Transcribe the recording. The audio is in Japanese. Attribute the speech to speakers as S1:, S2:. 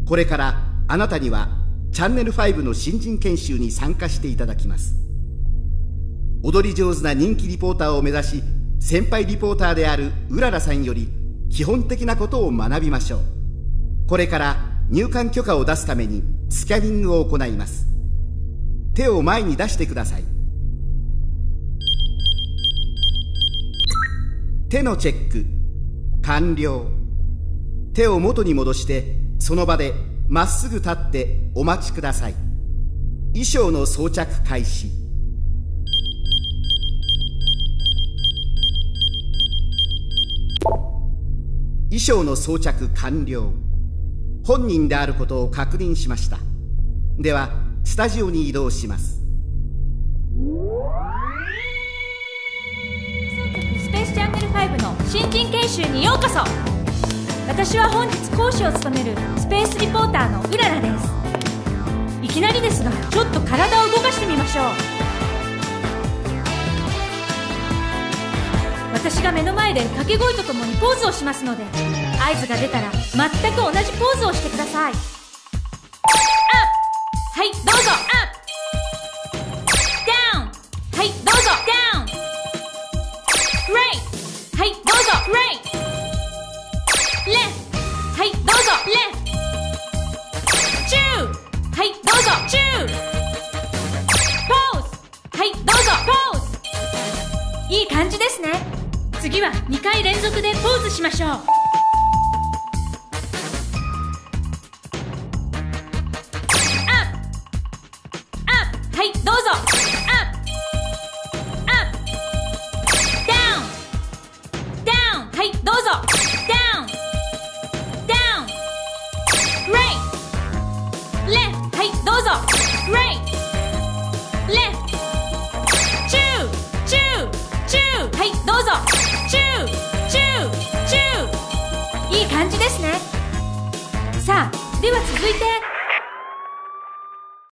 S1: これからあなたにはチャンネル5の新人研修に参加していただきます。踊り上手な人気リポーターを目指し、先輩リポーターであるうららさんより基本的なことを学びましょう。これから入館許可を出すためにスキャニングを行います。手を前に出してください。手のチェック完了。手を元に戻してその場でまっすぐ立ってお待ちください。衣装の装着開始。衣装の装着完了。本人であることを確認しました。ではスタジオに移動します。
S2: スペースチャンネル5の新人研修にようこそ。私は本日講師を務めるスペースリポーターのうららです。いきなりですがちょっと体を動かしてみましょう。私が目の前で掛け声とともにポーズをしますので、合図が出たら全く同じポーズをしてください。アップ、はいどうぞ。アップ、ダウン、はいどうぞ。ダウン、ライト、はいどうぞ。ライト、レフト、はいどうぞ。レフト、チュー、はいどうぞ。チュー、ポーズ、はいどうぞ。ポーズ、いい感じですね。次は2回連続でポーズしましょう。アップ、アップ、はいどうぞ。アップ、アップ、ダウン、ダウン、はいどうぞ。ダウン、ダウン、ライト、レフト、はいどうぞ。ライト、レフト、チュー、チュー、チュー、はいどうぞ。チュー、チュー、チュー、いい感じですね。さあでは続いて